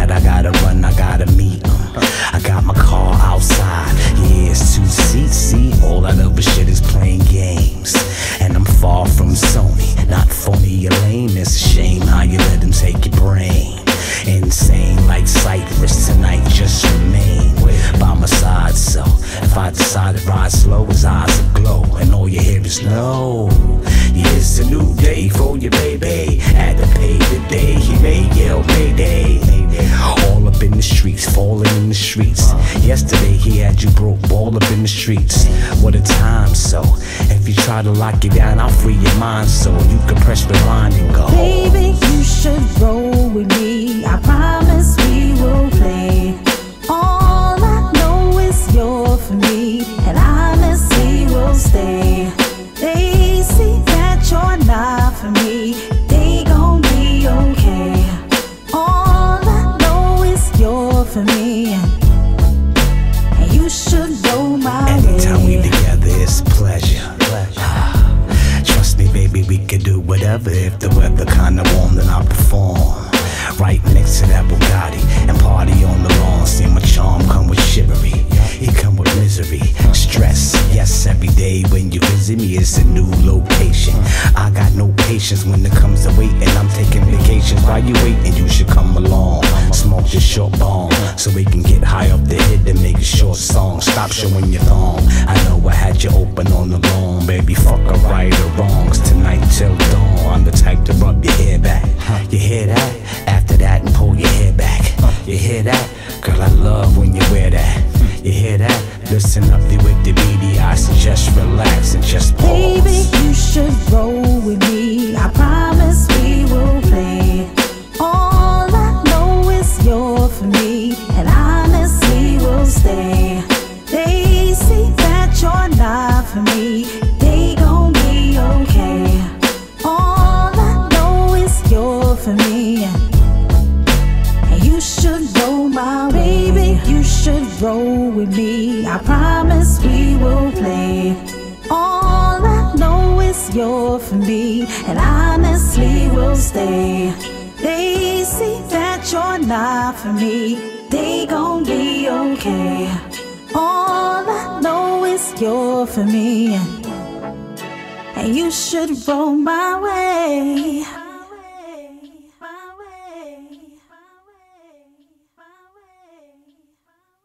but I gotta run, I gotta meet 'em. I got my car outside, yeah, it's 2 seats. See, all that other shit is playing games, and I'm far from Sony, not phony or lame. It's a shame how you let them take your brain. Insane like Cypress, tonight just remain by my side. So if I decide to ride slow, his eyes aglow, and all you hear is no. Yeah, it's a new day for you, baby. Had to pay the day he made, yell payday. All up in the streets, falling in the streets. Yesterday he had you broke, all up in the streets. What a time. So if you try to lock it down, I'll free your mind so you can press rewind and go. Baby, you should roll with me. I promise we will play. All I know is you're for me, and honestly will stay. They see that you're not for me, they gon' be okay. All I know is you're for me, and you should roll my way. Anytime we together, it's a pleasure. Trust me, baby, we could do whatever. If the weather kinda warm, then I'll perform right next to that Bugatti and party on the lawn. See, my charm come with chivalry, he come with misery, stress. Yes, every day when you visit me, it's a new location. I got no patience when it comes to waiting. I'm taking vacations. While you waiting, you should come along. Smoke this short bomb so we can get high up the head and make a short song. Stop showing your thong. I know I had you open on the lawn, baby. Fuck a right or wrongs tonight till dawn. I'm the type to rub your hair back. You hear that? After that, and pull your hair back. You hear that? Girl, I love when you wear that. You hear that? Listen up with the beady eyes, so just relax and just pause. Baby, you should roll with me. I promise we will play. All I know is you're for me, and honestly will stay. They see that you're not for me, they gon' be okay. All I know is you're for me, and you should roll my way. Baby, you should roll with me. I promise we will play. All I know is you're for me, and honestly will stay. They see that you're not for me, they gon' be okay. All I know is you're for me, and you should roll my way.